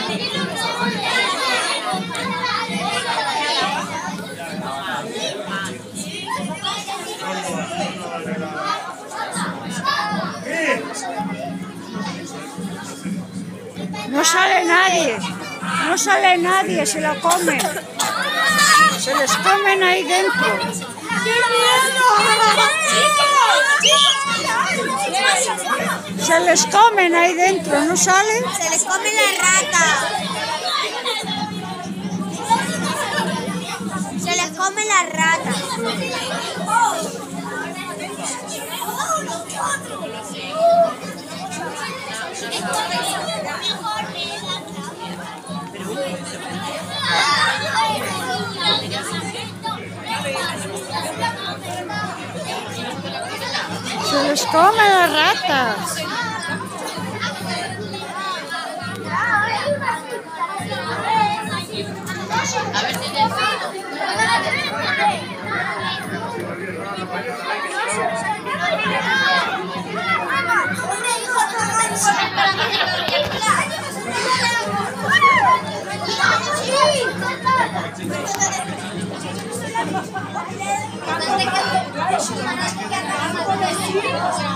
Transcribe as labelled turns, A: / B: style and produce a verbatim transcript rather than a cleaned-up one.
A: No sale nadie, no sale nadie, se lo comen. Se les comen ahí dentro. ¡Qué miedo! Se les comen ahí dentro, ¿no salen?
B: Se les come la rata. Se les come la rata.
A: Se les comen las ratas.
B: Sí.